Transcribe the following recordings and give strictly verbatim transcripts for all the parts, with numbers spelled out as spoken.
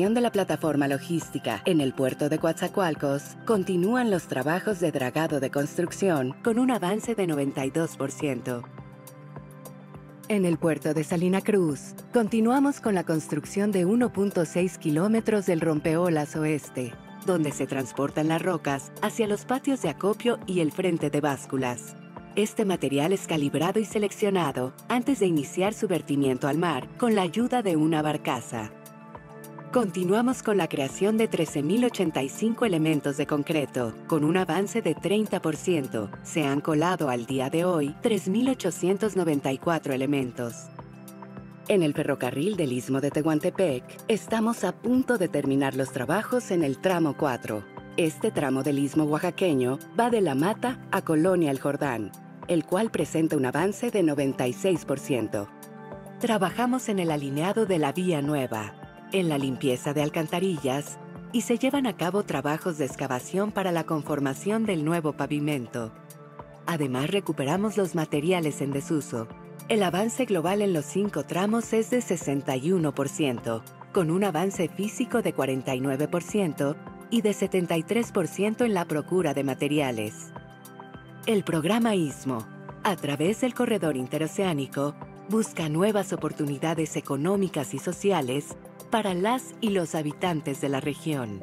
ampliación de la plataforma logística en el puerto de Coatzacoalcos, continúan los trabajos de dragado de construcción con un avance de noventa y dos por ciento. En el puerto de Salina Cruz, continuamos con la construcción de uno punto seis kilómetros del rompeolas oeste, donde se transportan las rocas hacia los patios de acopio y el frente de básculas. Este material es calibrado y seleccionado antes de iniciar su vertimiento al mar con la ayuda de una barcaza. Continuamos con la creación de trece mil ochenta y cinco elementos de concreto, con un avance de treinta por ciento. Se han colado al día de hoy tres mil ochocientos noventa y cuatro elementos. En el ferrocarril del Istmo de Tehuantepec, estamos a punto de terminar los trabajos en el tramo cuatro. Este tramo del Istmo oaxaqueño va de La Mata a Colonia El Jordán, el cual presenta un avance de noventa y seis por ciento. Trabajamos en el alineado de la vía nueva, en la limpieza de alcantarillas y se llevan a cabo trabajos de excavación para la conformación del nuevo pavimento. Además, recuperamos los materiales en desuso. El avance global en los cinco tramos es de sesenta y uno por ciento, con un avance físico de cuarenta y nueve por ciento y de setenta y tres por ciento en la procura de materiales. El programa Istmo, a través del corredor interoceánico, busca nuevas oportunidades económicas y sociales para las y los habitantes de la región.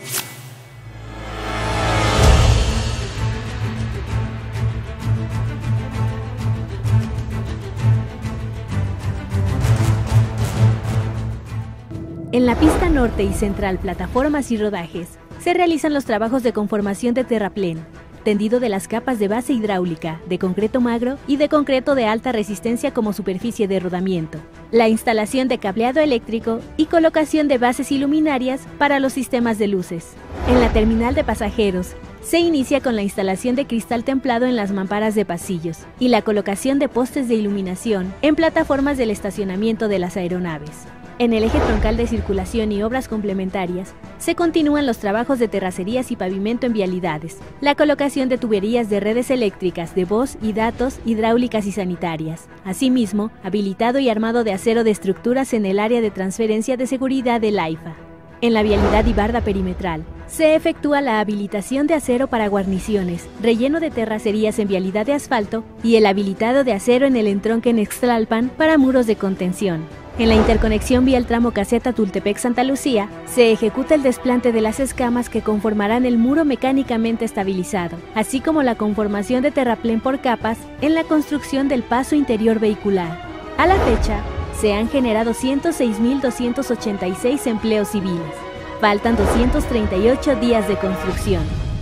En la pista norte y central, plataformas y rodajes, se realizan los trabajos de conformación de terraplén, tendido de las capas de base hidráulica, de concreto magro y de concreto de alta resistencia como superficie de rodamiento, la instalación de cableado eléctrico y colocación de bases iluminarias para los sistemas de luces. En la terminal de pasajeros, se inicia con la instalación de cristal templado en las mamparas de pasillos y la colocación de postes de iluminación en plataformas del estacionamiento de las aeronaves. En el eje troncal de circulación y obras complementarias, se continúan los trabajos de terracerías y pavimento en vialidades, la colocación de tuberías de redes eléctricas de voz y datos, hidráulicas y sanitarias. Asimismo, habilitado y armado de acero de estructuras en el área de transferencia de seguridad del AIFA. En la vialidad y barda perimetral, se efectúa la habilitación de acero para guarniciones, relleno de terracerías en vialidad de asfalto y el habilitado de acero en el entronque Nextlalpan para muros de contención. En la interconexión vial tramo Caseta Tultepec-Santa Lucía, se ejecuta el desplante de las escamas que conformarán el muro mecánicamente estabilizado, así como la conformación de terraplén por capas en la construcción del paso interior vehicular. A la fecha, se han generado ciento seis mil doscientos ochenta y seis empleos civiles. Faltan doscientos treinta y ocho días de construcción.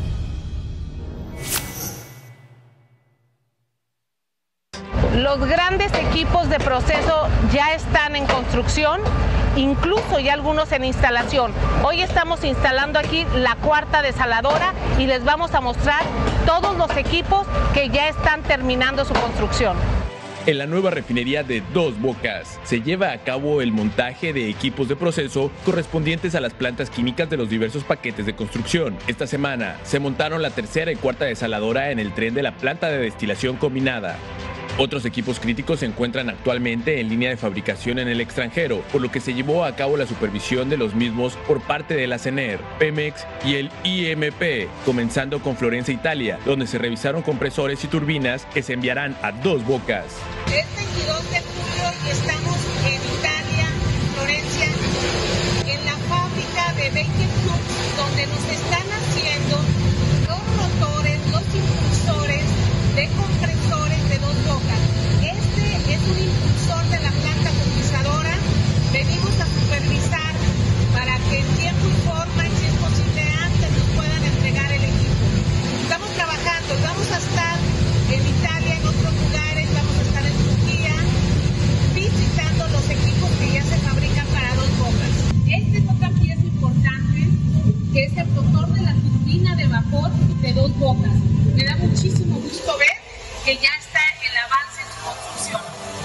Los grandes equipos de proceso ya están en construcción, incluso ya algunos en instalación. Hoy estamos instalando aquí la cuarta desaladora y les vamos a mostrar todos los equipos que ya están terminando su construcción. En la nueva refinería de Dos Bocas se lleva a cabo el montaje de equipos de proceso correspondientes a las plantas químicas de los diversos paquetes de construcción. Esta semana se montaron la tercera y cuarta desaladora en el tren de la planta de destilación combinada. Otros equipos críticos se encuentran actualmente en línea de fabricación en el extranjero, por lo que se llevó a cabo la supervisión de los mismos por parte de la CENER, Pemex y el I M P, comenzando con Florencia, Italia, donde se revisaron compresores y turbinas que se enviarán a Dos Bocas. Es veintidós de julio y estamos en Italia, Florencia, en la fábrica de Baker Hughes, donde nos están haciendo los rotores, los impulsores de compresores de Dos Bocas. Este es un impulsor de la planta combinadora. Venimos a supervisar para que en tiempo y forma, y si es posible antes, nos puedan entregar el equipo. Estamos trabajando, vamos a estar en Italia, en otros lugares, vamos a estar en Turquía, visitando los equipos que ya se fabrican para Dos Bocas. Esta es otra pieza importante, que es el motor de la turbina de vapor de Dos Bocas. Me da muchísimo gusto ver que ya está el avance en su construcción.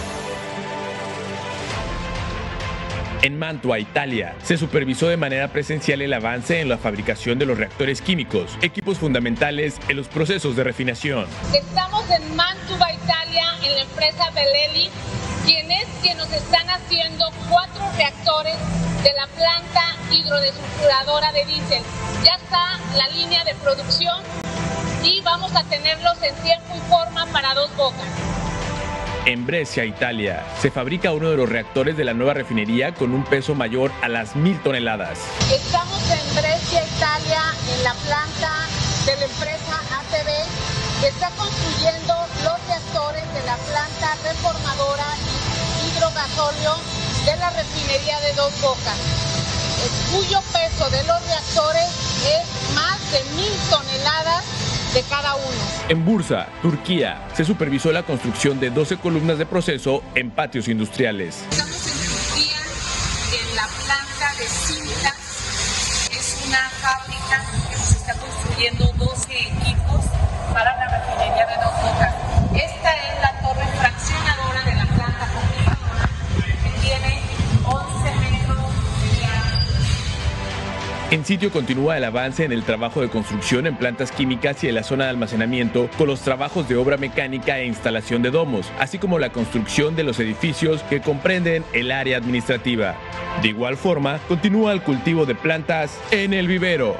En Mantua, Italia, se supervisó de manera presencial el avance en la fabricación de los reactores químicos, equipos fundamentales en los procesos de refinación. Estamos en Mantua, Italia, en la empresa Belelli, quienes que nos están haciendo cuatro reactores de la planta hidrodesulfuradora de diésel. Ya está la línea de producción y vamos a tenerlos en tiempo y forma para Dos Bocas. En Brescia, Italia, se fabrica uno de los reactores de la nueva refinería con un peso mayor a las mil toneladas. Estamos en Brescia, Italia, en la planta de la empresa A T B, que está construyendo los reactores de la planta reformadora hidrogasóleo de la refinería de Dos Bocas, cuyo peso de los reactores es más de mil toneladas de cada uno. En Bursa, Turquía, se supervisó la construcción de doce columnas de proceso en patios industriales. Estamos en Turquía, en la planta de cintas. Es una fábrica que se está construyendo doce equipos para la refinería de Dos Bocas. Esta es la torre fraccionadora de la planta compactadora, que tiene once metros de diámetro. En sitio continúa el avance en el trabajo de construcción en plantas químicas y en la zona de almacenamiento, con los trabajos de obra mecánica e instalación de domos, así como la construcción de los edificios que comprenden el área administrativa. De igual forma, continúa el cultivo de plantas en el vivero.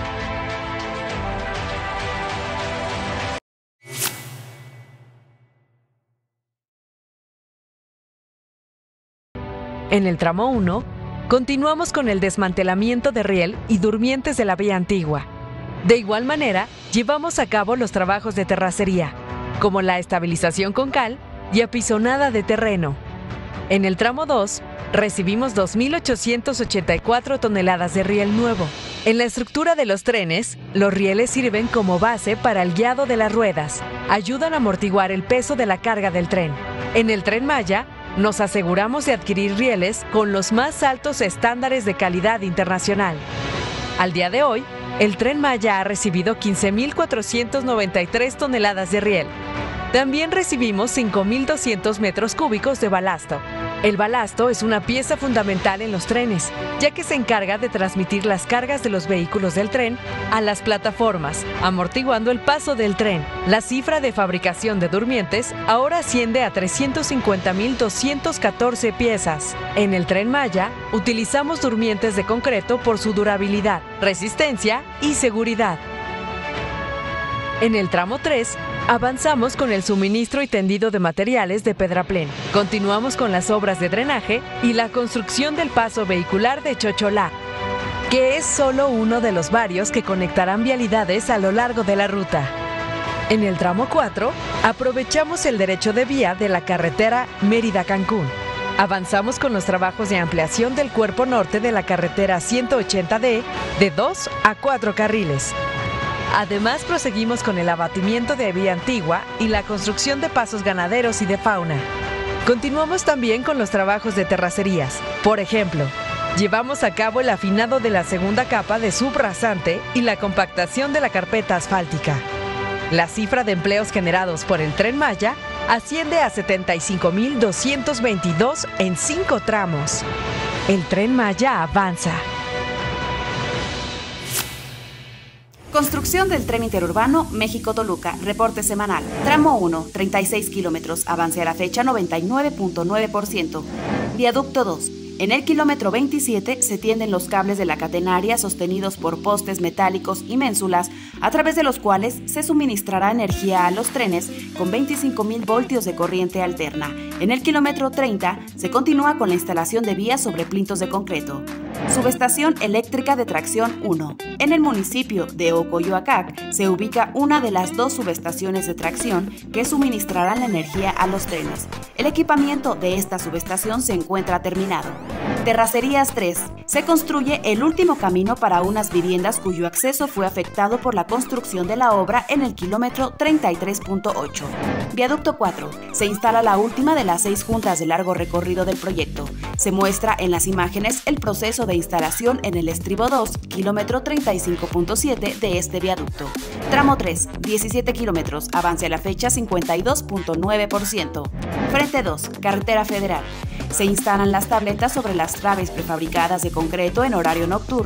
En el tramo uno, continuamos con el desmantelamiento de riel y durmientes de la vía antigua. De igual manera, llevamos a cabo los trabajos de terracería, como la estabilización con cal y apisonada de terreno. En el tramo dos, recibimos dos mil ochocientas ochenta y cuatro toneladas de riel nuevo. En la estructura de los trenes, los rieles sirven como base para el guiado de las ruedas, ayudan a amortiguar el peso de la carga del tren. En el Tren Maya, nos aseguramos de adquirir rieles con los más altos estándares de calidad internacional. Al día de hoy, el Tren Maya ha recibido quince mil cuatrocientas noventa y tres toneladas de riel. También recibimos cinco mil doscientos metros cúbicos de balasto. El balasto es una pieza fundamental en los trenes, ya que se encarga de transmitir las cargas de los vehículos del tren a las plataformas, amortiguando el paso del tren. La cifra de fabricación de durmientes ahora asciende a trescientos cincuenta mil doscientas catorce piezas. En el Tren Maya, utilizamos durmientes de concreto por su durabilidad, resistencia y seguridad. En el tramo tres, avanzamos con el suministro y tendido de materiales de Pedraplén. Continuamos con las obras de drenaje y la construcción del paso vehicular de Chocholá, que es solo uno de los varios que conectarán vialidades a lo largo de la ruta. En el tramo cuatro, aprovechamos el derecho de vía de la carretera Mérida-Cancún. Avanzamos con los trabajos de ampliación del cuerpo norte de la carretera ciento ochenta D de dos a cuatro carriles. Además, proseguimos con el abatimiento de vía antigua y la construcción de pasos ganaderos y de fauna. Continuamos también con los trabajos de terracerías. Por ejemplo, llevamos a cabo el afinado de la segunda capa de subrasante y la compactación de la carpeta asfáltica. La cifra de empleos generados por el Tren Maya asciende a setenta y cinco mil doscientos veintidós en cinco tramos. El Tren Maya avanza. Construcción del tren interurbano México-Toluca, reporte semanal. Tramo uno, treinta y seis kilómetros, avance a la fecha noventa y nueve punto nueve por ciento. Viaducto dos. En el kilómetro veintisiete se tienden los cables de la catenaria sostenidos por postes metálicos y ménsulas, a través de los cuales se suministrará energía a los trenes con veinticinco mil voltios de corriente alterna. En el kilómetro treinta se continúa con la instalación de vías sobre plintos de concreto. Subestación eléctrica de tracción uno. En el municipio de Ocoyoacac se ubica una de las dos subestaciones de tracción que suministrarán la energía a los trenes. El equipamiento de esta subestación se encuentra terminado. Terracerías tres. Se construye el último camino para unas viviendas cuyo acceso fue afectado por la construcción de la obra en el kilómetro treinta y tres punto ocho. Viaducto cuatro. Se instala la última de las seis juntas de largo recorrido del proyecto. Se muestra en las imágenes el proceso de instalación en el estribo dos, kilómetro treinta y cinco punto siete de este viaducto. Tramo tres, diecisiete kilómetros, avance a la fecha cincuenta y dos punto nueve por ciento. Frente dos, carretera federal. Se instalan las tabletas sobre las traves prefabricadas de concreto en horario nocturno.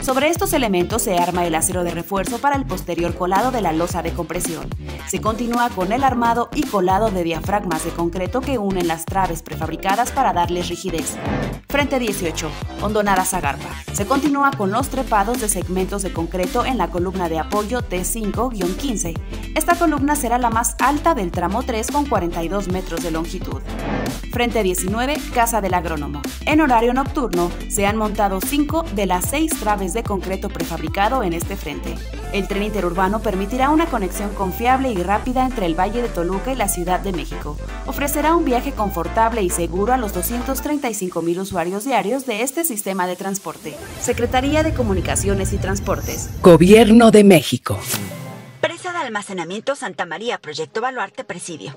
Sobre estos elementos se arma el acero de refuerzo para el posterior colado de la losa de compresión. Se continúa con el armado y colado de diafragmas de concreto que unen las traves prefabricadas para darles rigidez. Frente dieciocho. Hondonadas a garpa. Se continúa con los trepados de segmentos de concreto en la columna de apoyo T cinco quince. Esta columna será la más alta del tramo tres con cuarenta y dos metros de longitud. Frente diecinueve. Casa del agrónomo. En horario nocturno se han montado cinco de las seis traves de concreto prefabricado en este frente. El tren interurbano permitirá una conexión confiable y rápida entre el Valle de Toluca y la Ciudad de México. Ofrecerá un viaje confortable y seguro a los doscientos treinta y cinco mil usuarios diarios de este sistema de transporte. Secretaría de Comunicaciones y Transportes. Gobierno de México. Presa de almacenamiento Santa María, Proyecto Baluarte, Presidio.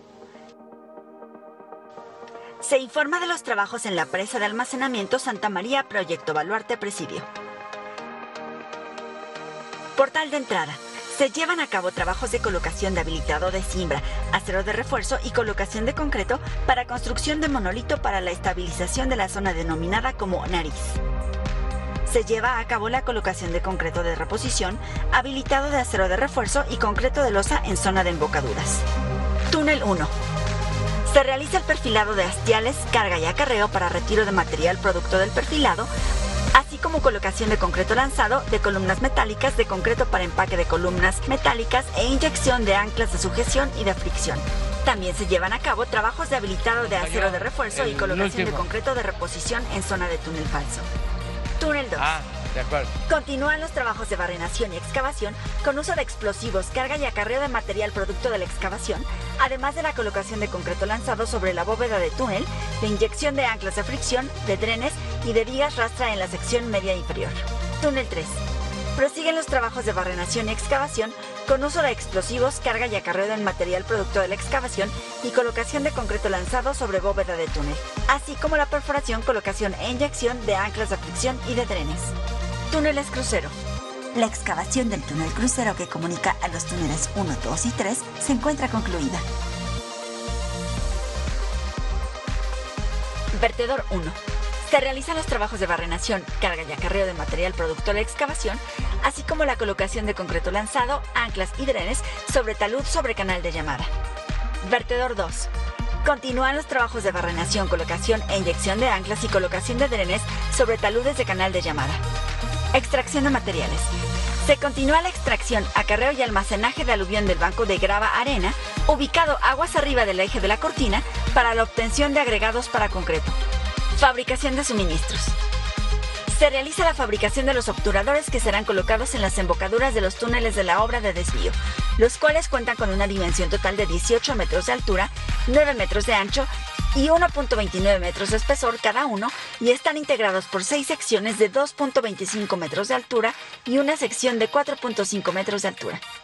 Se informa de los trabajos en la presa de almacenamiento Santa María, Proyecto Baluarte, Presidio. Portal de entrada. Se llevan a cabo trabajos de colocación de habilitado de cimbra, acero de refuerzo y colocación de concreto para construcción de monolito para la estabilización de la zona denominada como nariz. Se lleva a cabo la colocación de concreto de reposición, habilitado de acero de refuerzo y concreto de losa en zona de embocaduras. Túnel uno. Se realiza el perfilado de hastiales, carga y acarreo para retiro de material producto del perfilado, así como colocación de concreto lanzado, de columnas metálicas, de concreto para empaque de columnas metálicas e inyección de anclas de sujeción y de fricción. También se llevan a cabo trabajos de habilitado de acero de refuerzo y colocación de concreto de reposición en zona de túnel falso. Túnel dos. Ah, de acuerdo. Continúan los trabajos de barrenación y excavación con uso de explosivos, carga y acarreo de material producto de la excavación, además de la colocación de concreto lanzado sobre la bóveda de túnel, de inyección de anclas de fricción, de drenes y de vigas rastra en la sección media inferior. Túnel tres. Prosiguen los trabajos de barrenación y excavación con uso de explosivos, carga y acarreo del material producto de la excavación y colocación de concreto lanzado sobre bóveda de túnel, así como la perforación, colocación e inyección de anclas de fricción y de drenes. Túneles crucero. La excavación del túnel crucero que comunica a los túneles uno, dos y tres se encuentra concluida. Vertedor uno. Se realizan los trabajos de barrenación, carga y acarreo de material producto de la excavación, así como la colocación de concreto lanzado, anclas y drenes sobre talud sobre canal de llamada. Vertedor dos. Continúan los trabajos de barrenación, colocación e inyección de anclas y colocación de drenes sobre taludes de canal de llamada. Extracción de materiales. Se continúa la extracción, acarreo y almacenaje de aluvión del banco de grava arena, ubicado aguas arriba del eje de la cortina, para la obtención de agregados para concreto. Fabricación de suministros. Se realiza la fabricación de los obturadores que serán colocados en las embocaduras de los túneles de la obra de desvío, los cuales cuentan con una dimensión total de dieciocho metros de altura, nueve metros de ancho y uno punto veintinueve metros de espesor cada uno, y están integrados por seis secciones de dos punto veinticinco metros de altura y una sección de cuatro punto cinco metros de altura.